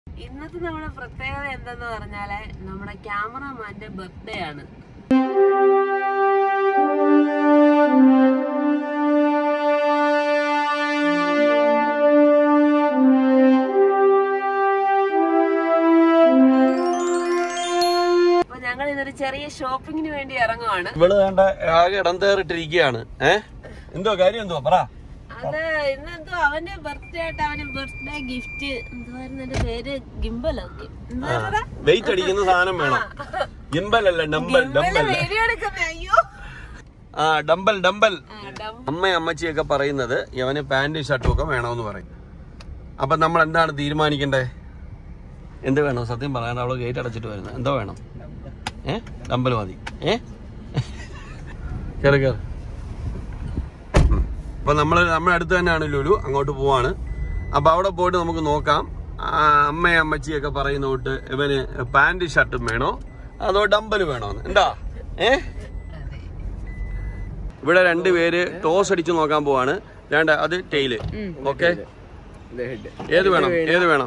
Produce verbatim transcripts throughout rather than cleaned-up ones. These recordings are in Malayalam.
ഇന്നത്തെ നമ്മുടെ പ്രത്യേകത എന്തെന്ന് പറഞ്ഞാല് നമ്മുടെ ക്യാമറമാന്റെ ബർത്ത്ഡേ ആണ്. അപ്പൊ ഞങ്ങൾ ഇന്നൊരു ചെറിയ ഷോപ്പിങ്ങിന് വേണ്ടി ഇറങ്ങുവാണ്. ഇവള് വേണ്ട ആകെ ഇടം തേറിട്ടിരിക്കുകയാണ്. ഏഹ് എന്തോ കാര്യം എന്തോ പറ. അത് ഇന്നെന്തോ അവന്റെ ബർത്ത്ഡേ ആയിട്ട് അവന് ബർത്ത്ഡേ ഗിഫ്റ്റ് എന്തായിരുന്നു എന്റെ പേര് ഗിംബലോ വെയിറ്റ് അടിക്കുന്ന സാധനം വേണം. ഗിംബൽ അല്ല ഡംബൽ. ഡംബൽ അയ്യോ ആ ഡംബൽ ഡംബൽ. അമ്മയും അമ്മച്ചിയൊക്കെ പറയുന്നത് ഇവന് പാന്റും ഷർട്ടും ഒക്കെ വേണമെന്ന് പറയും. അപ്പൊ നമ്മൾ എന്താണ് തീരുമാനിക്കണ്ടേ? എന്ത് വേണം സത്യം പറയാൻ? അവള് ഗേറ്റ് അടച്ചിട്ട് വരുന്നത് എന്തോ വേണം? ഏ ഡംബൽ മതി. ഏ കേറി കേറി. അപ്പൊ നമ്മള് നമ്മുടെ അടുത്ത് തന്നെയാണ് ലുലു. അങ്ങോട്ട് പോവാണ്. അപ്പൊ അവിടെ പോയിട്ട് നമുക്ക് നോക്കാം അമ്മയും അമ്മച്ചിയൊക്കെ പറയുന്ന തൊട്ട് ഇവന് പാന്റ് ഷർട്ടും വേണോ അതോ ഡംബൽ വേണോന്ന്. എന്താ ഏ ഇവിടെ രണ്ടുപേര് ടോസ് അടിച്ചു നോക്കാൻ പോവാണ്. വേണ്ട അത് ടെയില്. ഓക്കെ ഏത് വേണം? ഏത് വേണം?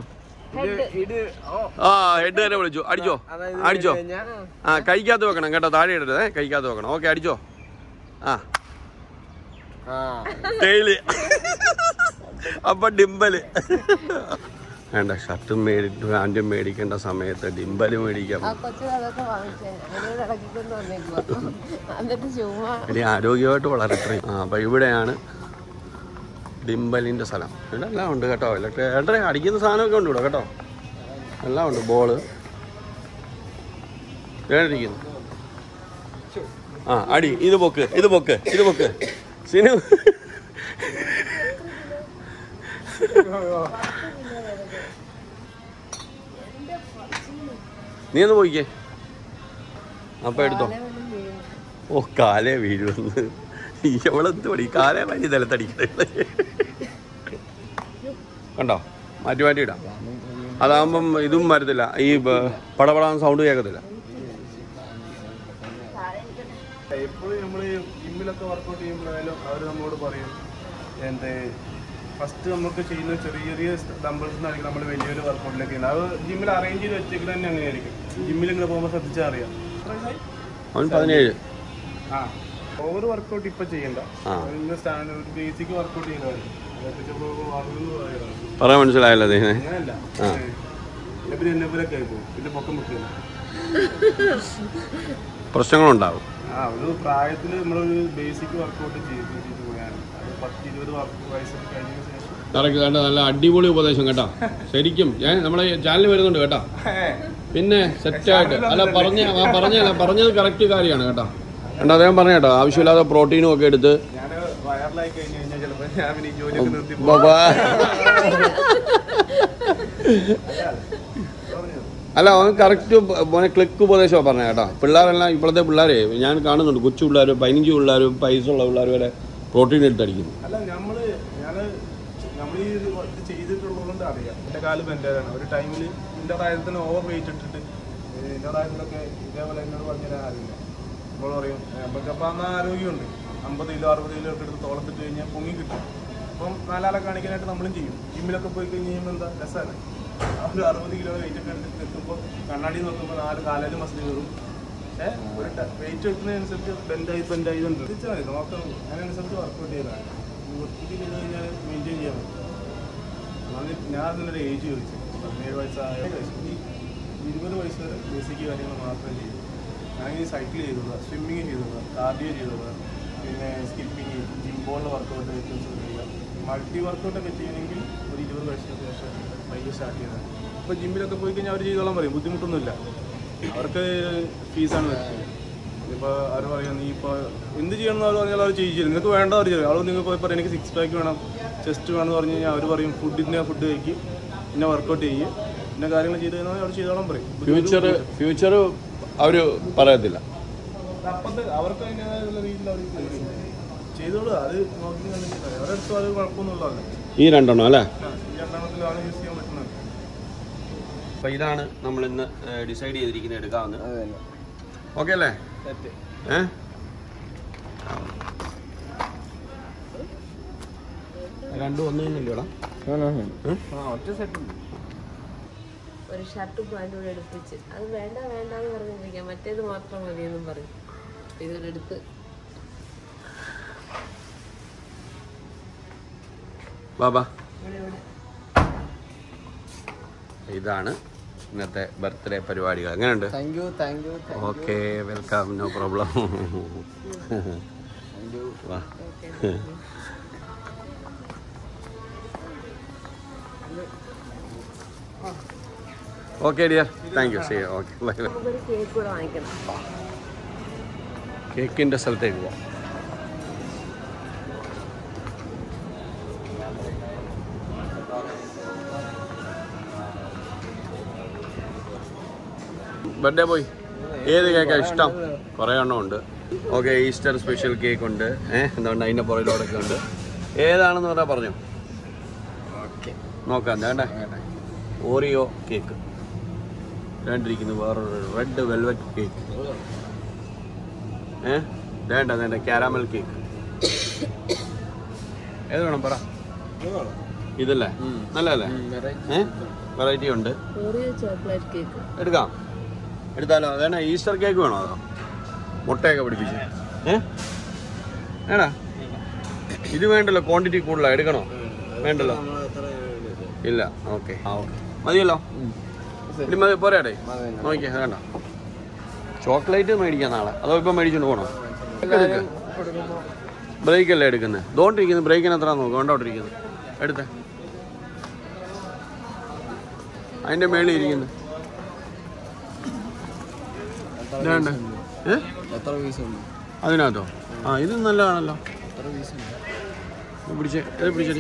ആ ഹെഡ് തന്നെ വിളിച്ചു. അടിച്ചോ അടിച്ചോ. ആ കൈക്കകത്ത് വെക്കണം കേട്ടോ. താഴെ ഇടരുത്. കൈക്കകത്ത് വെക്കണം. ഓക്കെ അടിച്ചോ. ആ ടെയില്. അപ്പൊ ഡിംബല് വേണ്ട. ഷർട്ടും മേടി പാന്റും മേടിക്കേണ്ട സമയത്ത് ഡിംബല് മേടിക്കാം. ഇനി ആരോഗ്യമായിട്ട് വളരട്ടെ. ആ അപ്പൊ ഇവിടെയാണ് ഡിംബലിന്റെ സ്ഥലം. ഇവിടെ എല്ലാം ഉണ്ട് കേട്ടോ. ഏട്ടേ അടിക്കുന്ന സാധനമൊക്കെ ഉണ്ട് ഇവിടെ കേട്ടോ. എല്ലാം ഉണ്ട്. ബോള് വേണ്ടിരിക്കുന്നു. ആ അടി. ഇത് പൊക്ക് ഇത് പൊക്ക് ഇത് പൊക്ക്. സിനു നീ ഒന്ന് പോയിക്കേ. അപ്പൊ എടുത്തോ. ഓ കാലേ വീഴുവന്ന്. എവളെന്ത് പടി കാലേ വലിയ നിലത്തടിക്കട്ടെ. കണ്ടോ മാറ്റി മാറ്റി ഇടാം. അതാകുമ്പം ഇതും വരത്തില്ല. ഈ പടപടാൻ സൗണ്ട് കേൾക്കത്തില്ല. എപ്പോഴും നമ്മൾ ജിമ്മിലൊക്കെ വർക്കൗട്ട് ചെയ്യുമ്പോഴായാലും അവർ നമ്മളോട് പറയും എന്ത് ഫസ്റ്റ് നമുക്ക് ചെയ്യുന്ന ചെറിയ ചെറിയ ഡംബിൾസ് എന്നായിരിക്കും നമ്മൾ വലിയൊരു വർക്കൗട്ടിലേക്ക് ചെയ്യുന്നത്. അത് ജിമ്മിൽ അറേഞ്ച് ചെയ്ത് വെച്ചേക്കുന്നത് തന്നെ അങ്ങനെയായിരിക്കും. ജിമ്മിൽ ഇങ്ങനെ പോകുമ്പോൾ ശ്രദ്ധിച്ചാൽ അറിയാം. പതിനേഴ് ആ ഓവർ വർക്കൗട്ട് ഇപ്പൊ ചെയ്യണ്ട. സ്റ്റാൻഡേർഡ് ബേസിക് വർക്കൗട്ട് ചെയ്താൽ പറയാൻ മനസ്സിലായല്ലോ. അങ്ങനെയല്ല പിന്നെ എന്നപ്പോലൊക്കെ ആയി പോകും. പിന്നെ പൊക്കം മുട്ടില്ല. പ്രശ്നങ്ങളുണ്ടാവും. ആ ഒരു പ്രായത്തിൽ നമ്മളൊരു ബേസിക് വർക്കൗട്ട് ചെയ്ത് ചെയ്ത് പോയാണ്. അത് പത്ത് ഇരുപത് വയസ്സൊക്കെ കഴിഞ്ഞതിന് ശേഷം നല്ല അടിപൊളി ഉപദേശം കേട്ടോ. ശരിക്കും ഞാൻ നമ്മളെ ചാനൽ വരുന്നുണ്ട് കേട്ടോ. പിന്നെ സെറ്റായിട്ട് അല്ല പറഞ്ഞ പറഞ്ഞ പറഞ്ഞത് കറക്റ്റ് കാര്യമാണ് കേട്ടോ. കണ്ടോ അദ്ദേഹം പറഞ്ഞ കേട്ടോ. ആവശ്യമില്ലാതെ പ്രോട്ടീനും ഒക്കെ എടുത്ത് ഞാൻ വയറിലായി കഴിഞ്ഞ് കഴിഞ്ഞാൽ ചിലപ്പോൾ ഞാൻ ഈ ജോലിയൊക്കെ നിർത്തി അല്ല അവൻ കറക്റ്റ് മോനെ ക്ലിക്ക് ഉപദേശമാണ് പറഞ്ഞത് കേട്ടോ. പിള്ളേരെല്ലാം ഇപ്പോഴത്തെ പിള്ളേരെ ഞാൻ കാണുന്നുണ്ട്. കൊച്ചു പിള്ളേർ പതിനഞ്ച് പിള്ളേരും പൈസ ഉള്ള പിള്ളേർ വരെ പ്രോട്ടീൻ എടുത്തടിക്കുന്നു. അല്ല നമ്മൾ ഞാൻ നമ്മൾ ഈ ഇത് ചെയ്തിട്ടുള്ളതുകൊണ്ട് അറിയാം. എൻ്റെ കാലം എൻ്റെതാണ്. ഒരു ടൈമിൽ എൻ്റെ പ്രായത്തിൽ തന്നെ ഓവർ വെയിറ്റ് ഇട്ടിട്ട് എൻ്റെ പ്രായത്തിലൊക്കെ ഇതേപോലെ എന്നോട് പറഞ്ഞാൽ അറിയില്ല. നമ്മൾ പറയും നമുക്കപ്പോൾ അന്ന് ആരോഗ്യമുണ്ട്. അമ്പത് കിലോ അറുപത് കിലോ ഒക്കെ എടുത്ത് തോളത്തിട്ട് കഴിഞ്ഞാൽ പൊങ്ങി കിട്ടും. അപ്പം നാലാളെ കാണിക്കാനായിട്ട് നമ്മളും ചെയ്യും. ജിമ്മിലൊക്കെ പോയി കഴിഞ്ഞ് കഴിയുമ്പോൾ എന്താ രസമാണ്. ആ ഒരു അറുപത് കിലോ വെയിറ്റ് ഒക്കെ എടുത്തിട്ട് എത്തുമ്പോൾ കണ്ണാടി നോക്കുമ്പോൾ നാല് കാലിലും മസിൽ കയറും. പക്ഷേ ഒരു വെയിറ്റ് എടുക്കുന്നതിനനുസരിച്ച് ബെൻഡായി ബെൻഡായി ഉണ്ട്. തിരിച്ചാൽ മതി നോക്കണം. അതിനനുസരിച്ച് വർക്കൗട്ട് ചെയ്താണ്. വൃത്തിക്ക് ചെയ്ത് കഴിഞ്ഞാൽ മെയിൻറ്റെയിൻ ചെയ്യാൻ പറ്റും. ഞാൻ അതിനൊരു ഏജ് ചോദിച്ചു. പതിനേഴ് വയസ്സായ ഈ ഇരുപത് വയസ്സ് വരെ ബേസിക് കാര്യങ്ങൾ മാത്രമേ ചെയ്യൂ. ഞാനിങ്ങനെ സൈക്കിൾ ചെയ്തോളാം, സ്വിമ്മിങ് ചെയ്തോളാം, കാർഡിയോ ചെയ്തോളാം, പിന്നെ സ്കിപ്പിങ്, ജിംബോളിലെ വർക്കൗട്ട് ഐറ്റംസ് ചെയ്യാം. മൾട്ടി വർക്കൗട്ടൊക്കെ ചെയ്യണമെങ്കിൽ ഒരു ഇരുപത് വയസ്സിന് ശേഷം പയ്യെ സ്റ്റാർട്ട് ചെയ്തതാണ്. ഇപ്പോൾ ജിമ്മിലൊക്കെ പോയി കഴിഞ്ഞാൽ അവർ ചെയ്തോളാൻ പറയും. ബുദ്ധിമുട്ടൊന്നുമില്ല. അവർക്ക് ഫീസാണ് വരുന്നത്. ഇപ്പോൾ അവർ പറയാം നീ ഇപ്പോൾ എന്ത് ചെയ്യണം എന്ന് അവർ പറഞ്ഞാൽ അവർ ചെയ്യിച്ചു. നിങ്ങൾക്ക് വേണ്ട അവർ ചെയ്യും. അവർ നിങ്ങൾ പോയി പറയും എനിക്ക് സിക്സ് പാക്ക് വേണം, ചെസ്റ്റ് വേണം എന്ന് പറഞ്ഞു കഴിഞ്ഞാൽ അവർ പറയും ഫുഡിൻ്റെ ഫുഡ് കഴിക്കും, പിന്നെ വർക്കൗട്ട് ചെയ്യും, പിന്നെ കാര്യങ്ങൾ ചെയ്ത് കഴിഞ്ഞാൽ അവർ ചെയ്തോളാൻ പറയും. ഫ്യൂച്ചർ ഫ്യൂച്ചർ അവർ പറയത്തില്ല. അപ്പത്തെ അവർക്ക് അതിൻ്റെതായുള്ള രീതിയിൽ അവർ ചെയ്തോളൂ. അത് നോക്കി കണ്ടിട്ട് അവരെടുത്തും അത് കുഴപ്പമൊന്നുമില്ല. ഈ രണ്ടെണ്ണം അല്ലേ? ഈ രണ്ടെണ്ണത്തിലാണ് യൂസ് ചെയ്യാൻ പറ്റുന്നത്. അപ്പൊ ഇതാണ് നമ്മൾ ഇന്ന് ഡിസൈഡ് ചെയ്തിരിക്കുന്നത് എടുക്കാവുന്നത്. ഓക്കെ അല്ലേ? ഏഹ് രണ്ടും ഒന്നും ഇല്ലല്ലോടാ. ഒറ്റ സെറ്റ് ഒരു ഷർട്ടും പാൻറ്റും കൂടെ എടുപ്പിച്ച് അത് വേണ്ട വേണ്ട എന്ന് പറഞ്ഞിരിക്കാം മറ്റേത് മാത്രം മതിയെന്നും പറഞ്ഞു ഇതുപോലെ എടുത്ത് ബാബാ ഇതാണ് ഇന്നത്തെ ബർത്ത്ഡേ പരിപാടികൾ എങ്ങനെയുണ്ട് ഓക്കെ വെൽക്കം നോ പ്രോബ്ലം വാ okay dear thank you see okay bye bye നമുക്കൊരു കേക്ക് കൂടെ വാങ്ങിക്കണം കേക്കിൻ്റെ സ്ഥലത്തേക്ക് പോവാം ബർത്ത്ഡേ പോയി ഏത് കേക്കാണ് ഇഷ്ടം കുറേ എണ്ണം ഉണ്ട് ഓക്കെ ഈസ്റ്റർ സ്പെഷ്യൽ കേക്ക് ഉണ്ട് ഏഹ് എന്തുകൊണ്ട് അതിൻ്റെ പുറകിലോടൊക്കെ ഉണ്ട് ഏതാണെന്ന് പറഞ്ഞാൽ പറഞ്ഞു ഓക്കെ നോക്കാം വേണ്ടേ ഓറിയോ കേക്ക് വേണ്ടിരിക്കുന്നു വേറൊരു റെഡ് വെൽവെറ്റ് കേക്ക് ഏഹ് വേണ്ട വേണ്ട ക്യാരാമൽ കേക്ക് ഏത് വേണം പറ ഇതല്ലേ നല്ലതല്ലേ ഏഹ് വെറൈറ്റി ഉണ്ട് ഓറിയോ ചോക്ലേറ്റ് കേക്ക് എടുക്കാം എടുത്താലോ അതന്നെ ഈസ്റ്റർ കേക്ക് വേണോ അതോ മുട്ടയൊക്കെ പിടിപ്പിച്ച് ഏ വേടാ ഇത് വേണ്ടല്ലോ ക്വാണ്ടിറ്റി കൂടുതലാണ് എടുക്കണോ വേണ്ടല്ലോ ഇല്ല ഓക്കെ ആ ഓക്കെ മതിയല്ലോ ഇനി മതി പോരാടേ നോക്കിയേ വേണ്ട ചോക്ലേറ്റ് മേടിക്കാം നാളെ അതോ ഇപ്പം മേടിച്ചോണ്ട് പോകണോ എടുക്ക ബ്രേക്കല്ലേ എടുക്കുന്നത് ഇതുകൊണ്ടിരിക്കുന്നത് ബ്രേക്കിന് എത്ര നോക്കും കൊണ്ടോട്ടിരിക്കുന്നത് എടുത്തേ അതിൻ്റെ മേളിൽ ഇരിക്കുന്നു അതിനകത്തോ ആ ഇത് നല്ലതാണല്ലോ പിടിച്ചേ ഇത് പിടിച്ചേ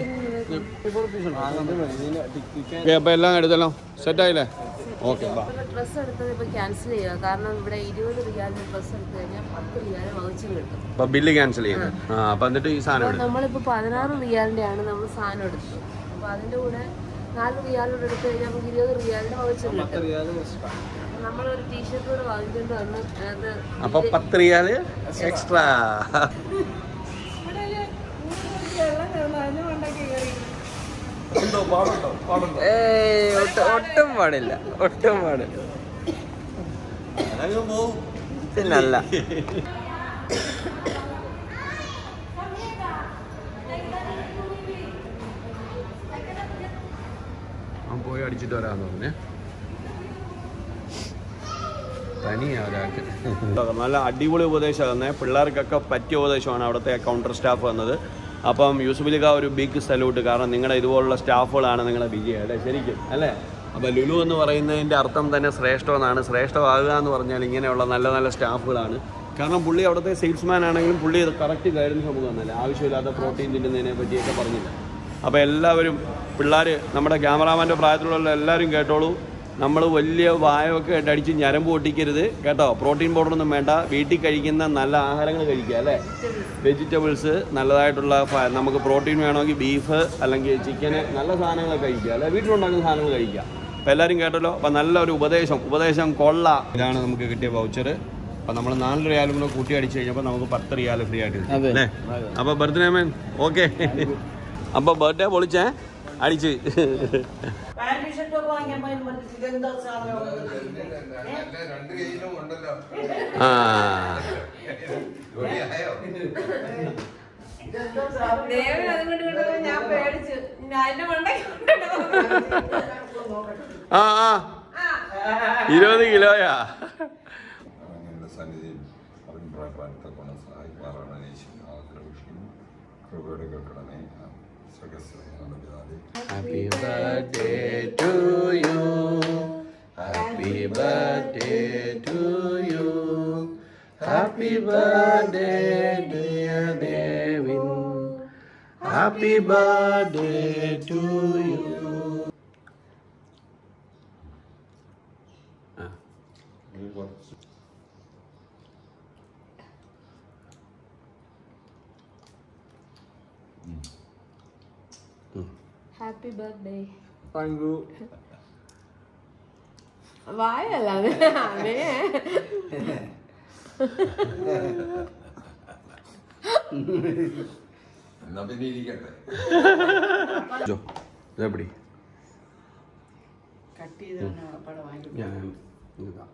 അപ്പൊ എല്ലാം എടുത്തല്ലോ സെറ്റായില്ലേ ഓക്കെ ഡ്രസ്സ് എടുത്തത് ഇപ്പൊ ക്യാൻസൽ ചെയ്യുക കാരണം ഇവിടെ ഇരുപത് റിയാലിന് ഡ്രസ്സ് എടുത്തു കഴിഞ്ഞാൽ പത്ത് റിയാൽ വൗച്ചർ കിട്ടും അപ്പൊ ബില്ല് ക്യാൻസൽ ചെയ്യുന്നത് ആ അപ്പൊ എന്നിട്ട് ഈ സാധനം നമ്മളിപ്പോ പതിനാറ് റിയാലിന്റെ ആണ് നമ്മൾ സാധനം എടുത്തത് അപ്പൊ അതിന്റെ കൂടെ നാല് റിയാലോട് എടുത്തു കഴിഞ്ഞാൽ നമുക്ക് ഇരുപത് റിയാലിന്റെ വൗച്ചർ കിട്ടും നമ്മളൊരു ടീഷർട്ട് കൂടെ വാങ്ങിക്കൊണ്ട് വന്ന് അത് അപ്പൊ പത്ത് റിയാല് എക്സ്ട്രാ ഒട്ടും പാടില്ല ഒട്ടും പാടില്ല പിന്നല്ല പോയി അടിച്ചിട്ട് വരാന്ന് പറഞ്ഞേ തനിയാ ഒരാൾക്ക് നല്ല അടിപൊളി ഉപദേശം തന്നെ പിള്ളേർക്കൊക്കെ പറ്റിയ ഉപദേശമാണ് അവിടുത്തെ കൗണ്ടർ സ്റ്റാഫ് വന്നത് അപ്പം യൂസുഫലിക്ക ഒരു ബിഗ് സല്യൂട്ട് കാരണം നിങ്ങളുടെ ഇതുപോലുള്ള സ്റ്റാഫുകളാണ് നിങ്ങളുടെ വിജയം അല്ലേ ശരിക്കും അല്ലേ അപ്പോൾ ലുലു എന്ന് പറയുന്നതിൻ്റെ അർത്ഥം തന്നെ ശ്രേഷ്ഠമെന്നാണ് ശ്രേഷ്ഠമാകുക എന്ന് പറഞ്ഞാൽ ഇങ്ങനെയുള്ള നല്ല നല്ല സ്റ്റാഫുകളാണ് കാരണം പുള്ളി അവിടുത്തെ സെയിൽസ്മാൻ ആണെങ്കിലും പുള്ളി കറക്റ്റ് ഗൈഡൻസ് നമുക്ക് തന്നല്ലേ ആവശ്യമില്ലാത്ത പ്രോട്ടീൻ തിന്നുന്നതിനെ പറ്റിയൊക്കെ പറഞ്ഞില്ല അപ്പോൾ എല്ലാവരും പിള്ളേർ നമ്മുടെ ക്യാമറാമാൻ്റെ പ്രായത്തിലുള്ള എല്ലാവരും കേട്ടോളൂ നമ്മൾ വലിയ വായൊക്കെ അടിച്ച് ഞരമ്പ് പൊട്ടിക്കരുത് കേട്ടോ പ്രോട്ടീൻ പൗഡറൊന്നും വേണ്ട വീട്ടിൽ കഴിക്കുന്ന നല്ല ആഹാരങ്ങൾ കഴിക്കുക അല്ലേ വെജിറ്റബിൾസ് നല്ലതായിട്ടുള്ള നമുക്ക് പ്രോട്ടീൻ വേണമെങ്കിൽ ബീഫ് അല്ലെങ്കിൽ ചിക്കന് നല്ല സാധനങ്ങളൊക്കെ കഴിക്കുക അല്ലെ വീട്ടിലുണ്ടാക്കുന്ന സാധനങ്ങൾ കഴിക്കുക അപ്പോൾ എല്ലാവരും കേട്ടല്ലോ അപ്പം നല്ലൊരു ഉപദേശം ഉപദേശം കൊള്ള ഇതാണ് നമുക്ക് കിട്ടിയ വൗച്ചർ അപ്പം നമ്മൾ നാല് റിയാലും കൂടെ കൂട്ടി അടിച്ച് കഴിഞ്ഞപ്പോൾ നമുക്ക് പത്ത് റിയാൽ ഫ്രീ ആയിട്ട് കിട്ടും അല്ലേ അപ്പോൾ ബർത്ത്ഡേ മാൻ ഓക്കെ അപ്പോൾ ബർത്ത്ഡേ പൊളിച്ചേ അടിച്ച് ആ ആ ആ ഇരുപത് കിലോയാ Happy birthday to you. Happy birthday to you. Happy birthday dear Devin. Happy birthday to you. Happy birthday thank you വായല്ല Jo, ഇതെപ്പടി ഞാൻ ഇതാ